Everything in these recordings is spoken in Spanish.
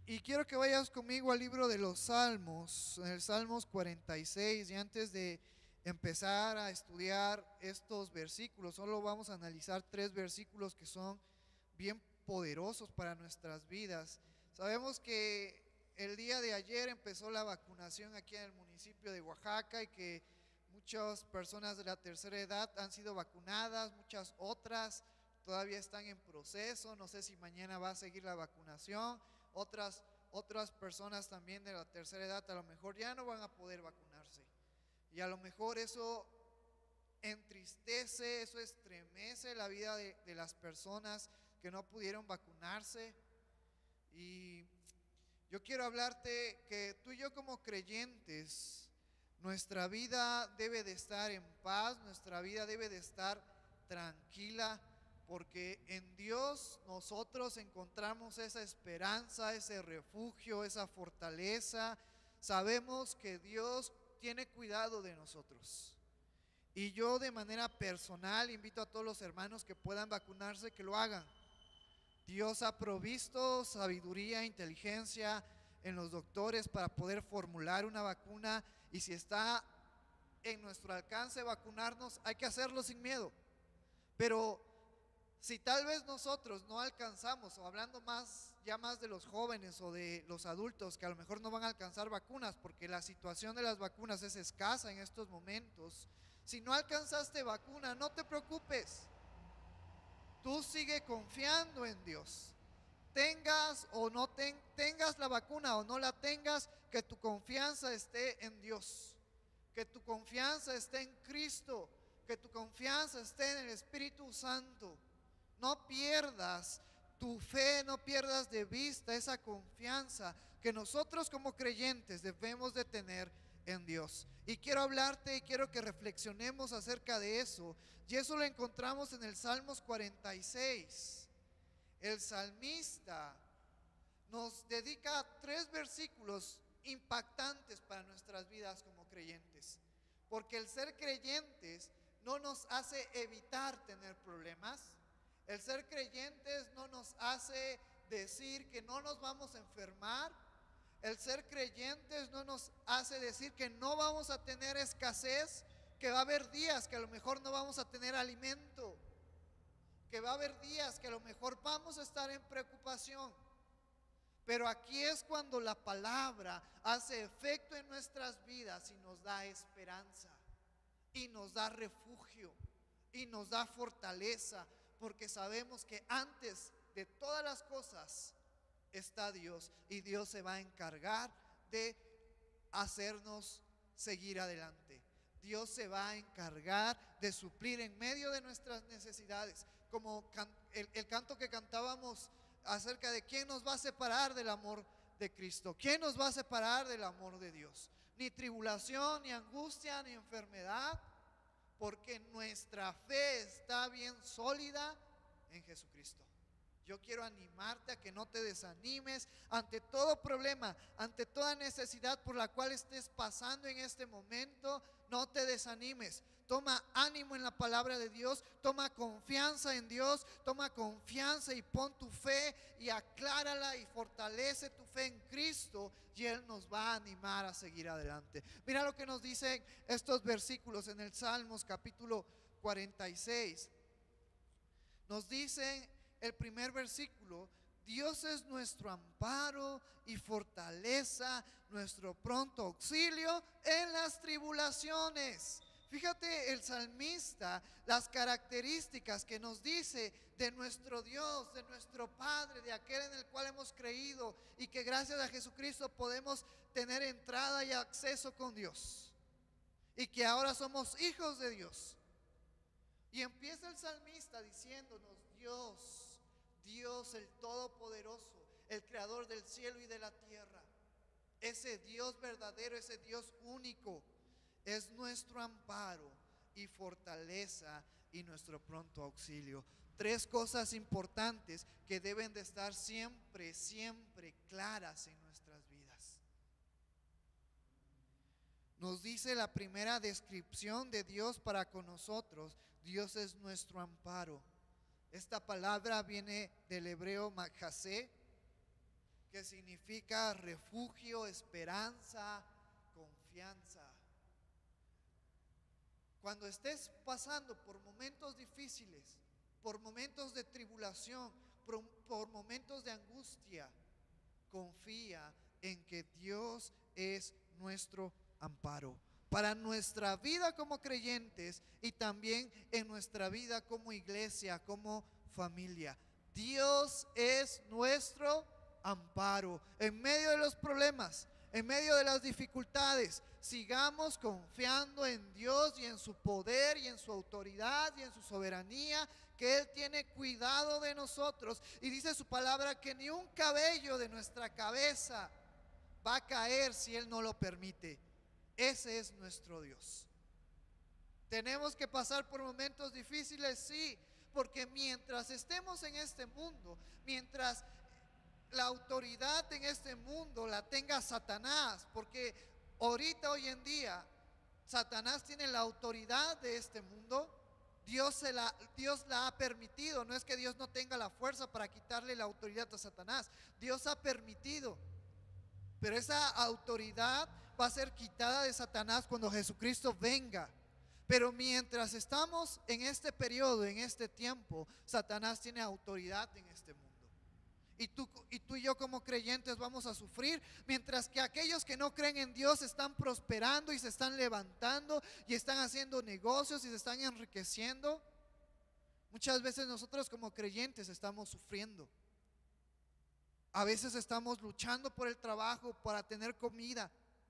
Y quiero que vayas conmigo al libro de los Salmos, en el Salmos 46. Y antes de empezar a estudiar estos versículos, solo vamos a analizar 3 versículos que son bien poderosos para nuestras vidas. Sabemos que el día de ayer empezó la vacunación aquí en el municipio de Oaxaca y que muchas personas de la tercera edad han sido vacunadas, muchas otras todavía están en proceso. No sé si mañana va a seguir la vacunación. Otras personas también de la tercera edad a lo mejor ya no van a poder vacunarse. Y a lo mejor eso entristece, eso estremece la vida de las personas que no pudieron vacunarse. Y yo quiero hablarte que tú y yo como creyentes, nuestra vida debe de estar en paz, nuestra vida debe de estar tranquila, porque en Dios nosotros encontramos esa esperanza, ese refugio, esa fortaleza. Sabemos que Dios tiene cuidado de nosotros. Y yo de manera personal invito a todos los hermanos que puedan vacunarse que lo hagan. Dios ha provisto sabiduría, inteligencia en los doctores para poder formular una vacuna, y si está en nuestro alcance vacunarnos, hay que hacerlo sin miedo. Pero si tal vez nosotros no alcanzamos, o hablando más de los jóvenes o de los adultos que a lo mejor no van a alcanzar vacunas porque la situación de las vacunas es escasa en estos momentos, si no alcanzaste vacuna, no te preocupes. Tú sigue confiando en Dios. Tengas o no tengas la vacuna o no la tengas, que tu confianza esté en Dios, que tu confianza esté en Cristo, que tu confianza esté en el Espíritu Santo. No pierdas tu fe, no pierdas de vista esa confianza que nosotros como creyentes debemos de tener en Dios. Y quiero hablarte y quiero que reflexionemos acerca de eso. Y eso lo encontramos en el Salmos 46. El salmista nos dedica 3 versículos impactantes para nuestras vidas como creyentes, porque el ser creyentes no nos hace evitar tener problemas. El ser creyentes no nos hace decir que no nos vamos a enfermar. El ser creyentes no nos hace decir que no vamos a tener escasez, que va a haber días que a lo mejor no vamos a tener alimento, que va a haber días que a lo mejor vamos a estar en preocupación. Pero aquí es cuando la palabra hace efecto en nuestras vidas y nos da esperanza, y nos da refugio, y nos da fortaleza, porque sabemos que antes de todas las cosas está Dios, y Dios se va a encargar de hacernos seguir adelante. Dios se va a encargar de suplir en medio de nuestras necesidades, como el canto que cantábamos acerca de quién nos va a separar del amor de Cristo, quién nos va a separar del amor de Dios. Ni tribulación, ni angustia, ni enfermedad, porque nuestra fe está bien sólida en Jesucristo. Yo quiero animarte a que no te desanimes ante todo problema, ante toda necesidad por la cual estés pasando en este momento. No te desanimes. Toma ánimo en la palabra de Dios, toma confianza en Dios, toma confianza y pon tu fe y aclárala y fortalece tu fe en Cristo, y Él nos va a animar a seguir adelante. Mira lo que nos dicen estos versículos en el Salmos capítulo 46. Nos dicen el primer versículo: Dios es nuestro amparo y fortaleza, nuestro pronto auxilio en las tribulaciones. Fíjate el salmista, las características que nos dice de nuestro Dios, de nuestro Padre, de aquel en el cual hemos creído, y que gracias a Jesucristo podemos tener entrada y acceso con Dios, y que ahora somos hijos de Dios. Y empieza el salmista diciéndonos: Dios el Todopoderoso, el Creador del cielo y de la tierra, ese Dios verdadero, ese Dios único, es nuestro amparo y fortaleza y nuestro pronto auxilio. 3 cosas importantes que deben de estar siempre, siempre claras en nuestras vidas. Nos dice la primera descripción de Dios para con nosotros: Dios es nuestro amparo. Esta palabra viene del hebreo majasé, que significa refugio, esperanza, confianza. Cuando estés pasando por momentos difíciles, por momentos de tribulación, por momentos de angustia, confía en que Dios es nuestro amparo para nuestra vida como creyentes y también en nuestra vida como iglesia, como familia. Dios es nuestro amparo en medio de los problemas, en medio de las dificultades. Sigamos confiando en Dios y en su poder y en su autoridad y en su soberanía, que Él tiene cuidado de nosotros. Y dice su palabra que ni un cabello de nuestra cabeza va a caer si Él no lo permite. Ese es nuestro Dios. Tenemos que pasar por momentos difíciles, sí, porque mientras estemos en este mundo, mientras la autoridad en este mundo la tenga Satanás, porque hoy en día, Satanás tiene la autoridad de este mundo. Dios la ha permitido. No es que Dios no tenga la fuerza para quitarle la autoridad a Satanás. Dios ha permitido. Pero esa autoridad va a ser quitada de Satanás cuando Jesucristo venga. Pero mientras estamos en este periodo, en este tiempo, Satanás tiene autoridad en este mundo. Y tú y yo como creyentes vamos a sufrir, mientras que aquellos que no creen en Dios están prosperando y se están levantando y están haciendo negocios y se están enriqueciendo. Muchas veces nosotros como creyentes estamos sufriendo. A veces estamos luchando por el trabajo, para tener comida,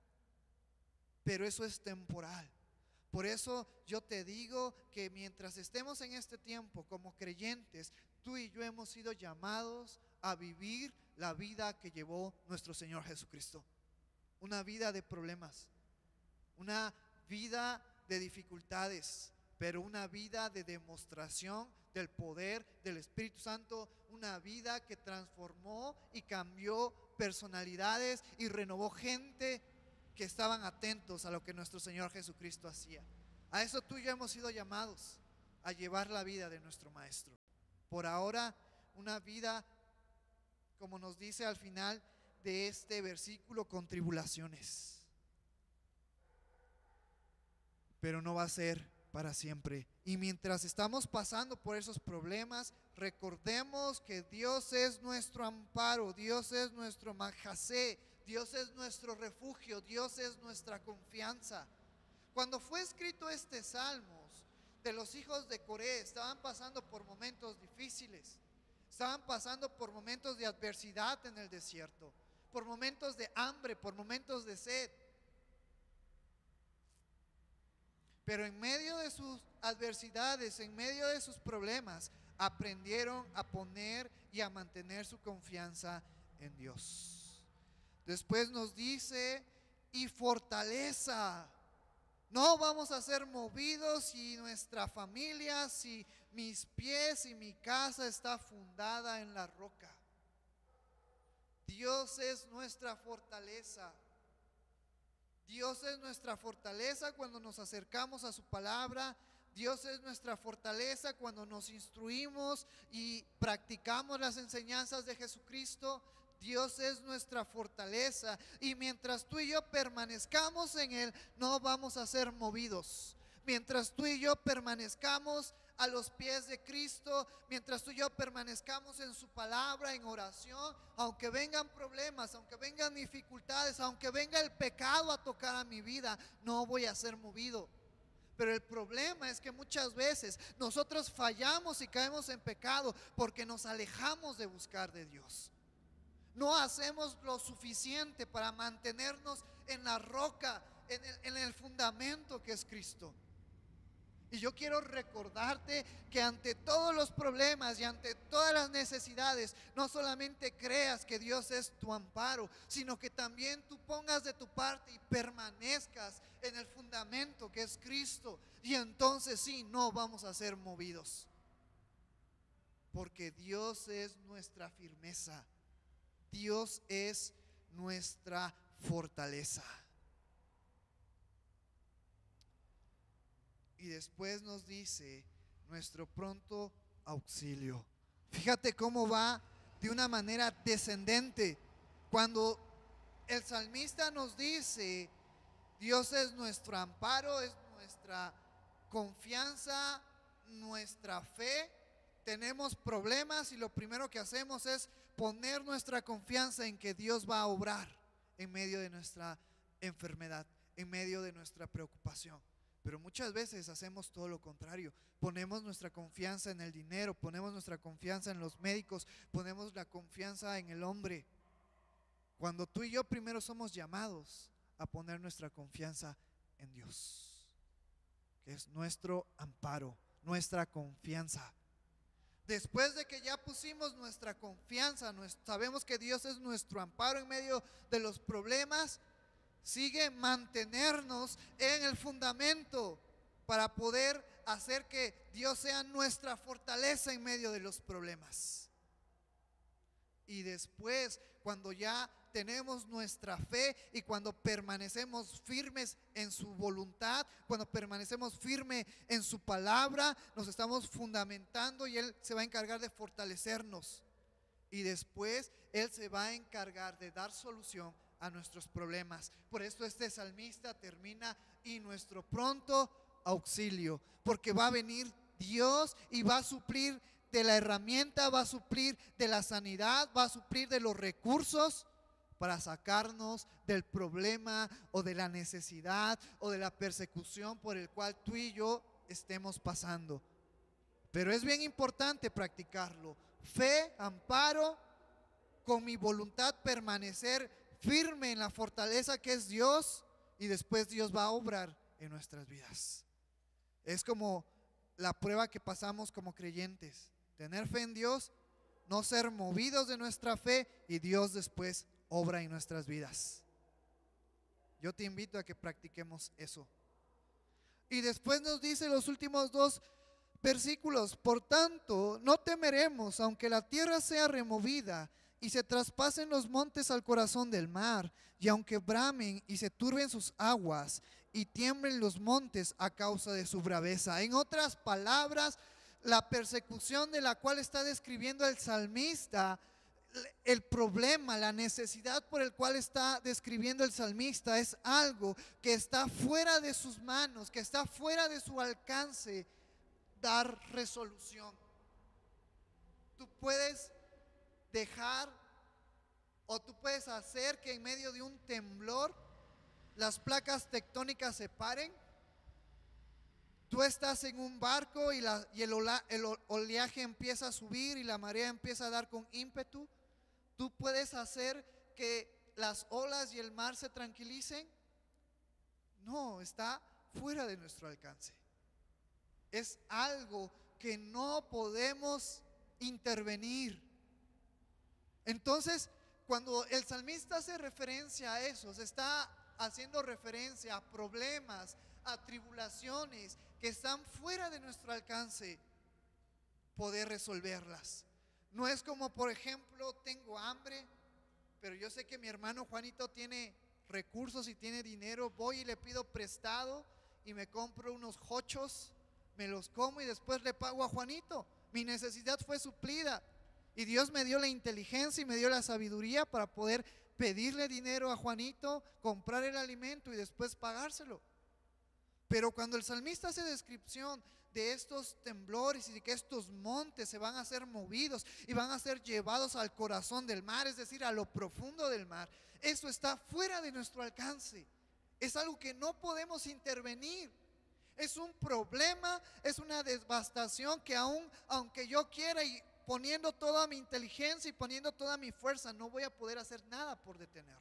pero eso es temporal. Por eso yo te digo que mientras estemos en este tiempo como creyentes, tú y yo hemos sido llamados a vivir la vida que llevó nuestro Señor Jesucristo. Una vida de problemas, una vida de dificultades, pero una vida de demostración del poder del Espíritu Santo, una vida que transformó y cambió personalidades y renovó gente que estaban atentos a lo que nuestro Señor Jesucristo hacía. A eso tú y yo hemos sido llamados, a llevar la vida de nuestro Maestro. Por ahora, una vida, como nos dice al final de este versículo, con tribulaciones. Pero no va a ser para siempre. Y mientras estamos pasando por esos problemas, recordemos que Dios es nuestro amparo, Dios es nuestro majasé, Dios es nuestro refugio, Dios es nuestra confianza. Cuando fue escrito este salmos, de los hijos de Coré estaban pasando por momentos difíciles, estaban pasando por momentos de adversidad en el desierto, por momentos de hambre, por momentos de sed. Pero en medio de sus adversidades, en medio de sus problemas, aprendieron a poner y a mantener su confianza en Dios. Después nos dice, y fortaleza. No vamos a ser movidos si nuestra familia, si mis pies y mi casa está fundada en la roca. Dios es nuestra fortaleza. Dios es nuestra fortaleza cuando nos acercamos a su palabra. Dios es nuestra fortaleza cuando nos instruimos y practicamos las enseñanzas de Jesucristo. Dios es nuestra fortaleza, y mientras tú y yo permanezcamos en Él, no vamos a ser movidos. Mientras tú y yo permanezcamos a los pies de Cristo, mientras tú y yo permanezcamos en su palabra, en oración, aunque vengan problemas, aunque vengan dificultades, aunque venga el pecado a tocar a mi vida, no voy a ser movido. Pero el problema es que muchas veces nosotros fallamos y caemos en pecado porque nos alejamos de buscar de Dios. No hacemos lo suficiente para mantenernos en la roca, en el fundamento que es Cristo. Y yo quiero recordarte que ante todos los problemas y ante todas las necesidades, no solamente creas que Dios es tu amparo, sino que también tú pongas de tu parte y permanezcas en el fundamento que es Cristo. Y entonces sí, no vamos a ser movidos, porque Dios es nuestra firmeza. Dios es nuestra fortaleza. Y después nos dice nuestro pronto auxilio. Fíjate cómo va de una manera descendente. Cuando el salmista nos dice, Dios es nuestro amparo, es nuestra confianza, nuestra fe, tenemos problemas y lo primero que hacemos es poner nuestra confianza en que Dios va a obrar en medio de nuestra enfermedad, en medio de nuestra preocupación. Pero muchas veces hacemos todo lo contrario. Ponemos nuestra confianza en el dinero, ponemos nuestra confianza en los médicos, ponemos la confianza en el hombre. Cuando tú y yo primero somos llamados a poner nuestra confianza en Dios, que es nuestro amparo, nuestra confianza. Después de que ya pusimos nuestra confianza, sabemos que Dios es nuestro amparo en medio de los problemas, sigue mantenernos en el fundamento para poder hacer que Dios sea nuestra fortaleza en medio de los problemas. Y después, cuando ya tenemos nuestra fe y cuando permanecemos firmes en su voluntad, cuando permanecemos firmes en su palabra, nos estamos fundamentando y Él se va a encargar de fortalecernos. Y después Él se va a encargar de dar solución a nuestros problemas. Por esto este salmista termina: y nuestro pronto auxilio, porque va a venir Dios y va a suplir de la herramienta, va a suplir de la sanidad, va a suplir de los recursos para sacarnos del problema o de la necesidad o de la persecución por el cual tú y yo estemos pasando. Pero es bien importante practicarlo. Fe, amparo, con mi voluntad permanecer firme en la fortaleza que es Dios, y después Dios va a obrar en nuestras vidas. Es como la prueba que pasamos como creyentes: tener fe en Dios, no ser movidos de nuestra fe, y Dios después obra en nuestras vidas. Yo te invito a que practiquemos eso. Y después nos dice los últimos 2 versículos: por tanto, no temeremos, aunque la tierra sea removida y se traspasen los montes al corazón del mar, y aunque bramen y se turben sus aguas y tiemblen los montes a causa de su braveza. En otras palabras, la persecución de la cual está describiendo el salmista, el problema, la necesidad por el cual está describiendo el salmista, es algo que está fuera de sus manos, que está fuera de su alcance dar resolución. Tú puedes dejar o tú puedes hacer que en medio de un temblor las placas tectónicas se paren. Tú estás en un barco y el oleaje empieza a subir y la marea empieza a dar con ímpetu. ¿Tú puedes hacer que las olas y el mar se tranquilicen? No, está fuera de nuestro alcance. Es algo que no podemos intervenir. Entonces, cuando el salmista hace referencia a eso, se está haciendo referencia a problemas, a tribulaciones que están fuera de nuestro alcance poder resolverlas. No es como, por ejemplo, tengo hambre, pero yo sé que mi hermano Juanito tiene recursos y tiene dinero. Voy y le pido prestado y me compro unos hochos, me los como y después le pago a Juanito. Mi necesidad fue suplida y Dios me dio la inteligencia y me dio la sabiduría para poder pedirle dinero a Juanito, comprar el alimento y después pagárselo. Pero cuando el salmista hace descripción de estos temblores y de que estos montes se van a ser movidos y van a ser llevados al corazón del mar, es decir, a lo profundo del mar, eso está fuera de nuestro alcance. Es algo que no podemos intervenir. Es un problema, es una devastación que aunque yo quiera y poniendo toda mi inteligencia y poniendo toda mi fuerza, no voy a poder hacer nada por detenerlo.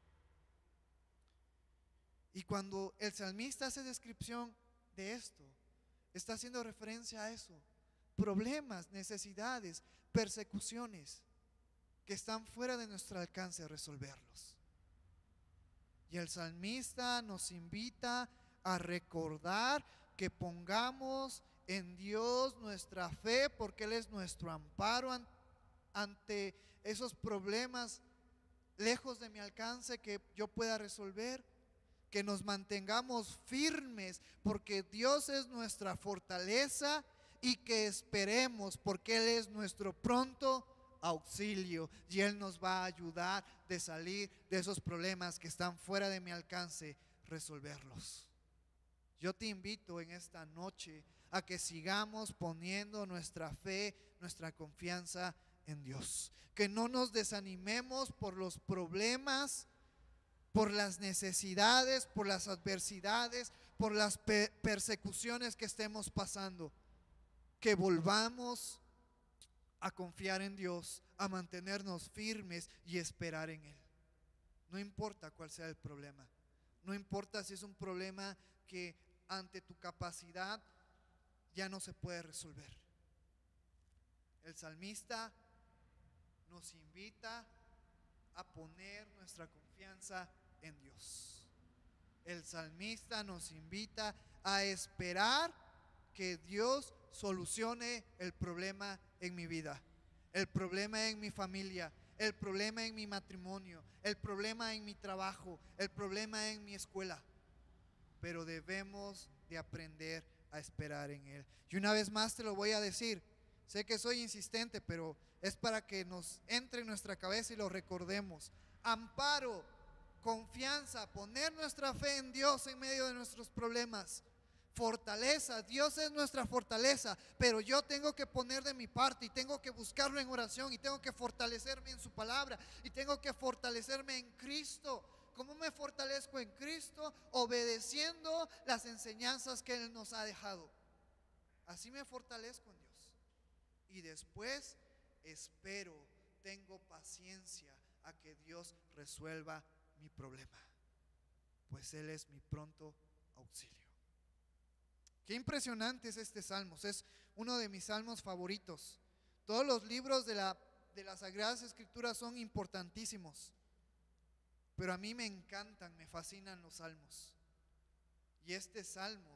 Y cuando el salmista hace descripción de esto, está haciendo referencia a eso: problemas, necesidades, persecuciones que están fuera de nuestro alcance resolverlos. Y el salmista nos invita a recordar que pongamos en Dios nuestra fe, porque Él es nuestro amparo ante esos problemas lejos de mi alcance que yo pueda resolver. Que nos mantengamos firmes porque Dios es nuestra fortaleza, y que esperemos porque Él es nuestro pronto auxilio y Él nos va a ayudar de salir de esos problemas que están fuera de mi alcance, resolverlos. Yo te invito en esta noche a que sigamos poniendo nuestra fe, nuestra confianza en Dios. Que no nos desanimemos por los problemas, por las necesidades, por las adversidades, por las persecuciones que estemos pasando. Que volvamos a confiar en Dios, a mantenernos firmes y esperar en Él. No importa cuál sea el problema. No importa si es un problema que ante tu capacidad ya no se puede resolver. El salmista nos invita a poner nuestra confianza en Dios. El salmista nos invita a esperar que Dios solucione el problema en mi vida, el problema en mi familia, el problema en mi matrimonio, el problema en mi trabajo, el problema en mi escuela. Pero debemos de aprender a esperar en Él. Y una vez más te lo voy a decir. Sé que soy insistente, pero es para que nos entre en nuestra cabeza y lo recordemos. Amparo, confianza, poner nuestra fe en Dios en medio de nuestros problemas. Fortaleza, Dios es nuestra fortaleza, pero yo tengo que poner de mi parte y tengo que buscarlo en oración y tengo que fortalecerme en su palabra y tengo que fortalecerme en Cristo. ¿Cómo me fortalezco en Cristo? Obedeciendo las enseñanzas que Él nos ha dejado. Así me fortalezco en Dios. Y después espero, tengo paciencia a que Dios resuelva mi problema, pues Él es mi pronto auxilio. Qué impresionante es este salmo. Es uno de mis salmos favoritos. Todos los libros de las Sagradas Escrituras son importantísimos, pero a mí me encantan, me fascinan los salmos. Y este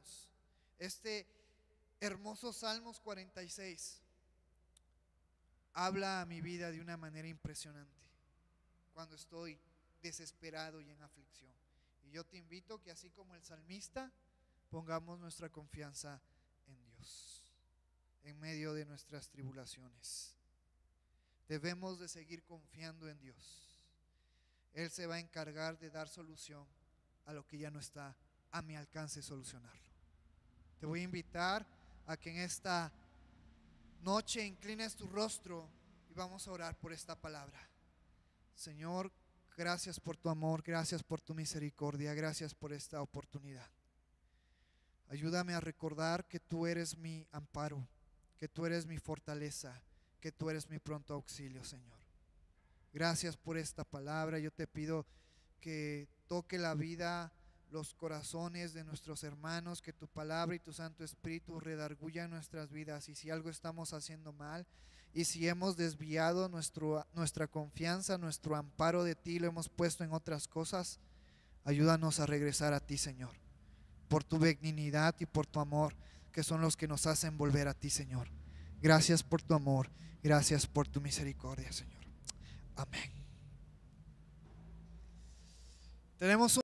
hermoso Salmos 46 habla a mi vida de una manera impresionante cuando estoy desesperado y en aflicción. Y yo te invito que así como el salmista, pongamos nuestra confianza en Dios en medio de nuestras tribulaciones. Debemos de seguir confiando en Dios. Él se va a encargar de dar solución a lo que ya no está a mi alcance solucionarlo. Te voy a invitar a que en esta noche inclines tu rostro y vamos a orar por esta palabra. Señor, gracias por tu amor, gracias por tu misericordia, gracias por esta oportunidad. Ayúdame a recordar que tú eres mi amparo, que tú eres mi fortaleza, que tú eres mi pronto auxilio, Señor. Gracias por esta palabra. Yo te pido que toque la vida, los corazones de nuestros hermanos, que tu palabra y tu Santo Espíritu redargullan nuestras vidas. Y si algo estamos haciendo mal y si hemos desviado nuestra confianza, nuestro amparo de ti, lo hemos puesto en otras cosas, ayúdanos a regresar a ti, Señor, por tu benignidad y por tu amor, que son los que nos hacen volver a ti, Señor. Gracias por tu amor, gracias por tu misericordia, Señor. Amén. Tenemos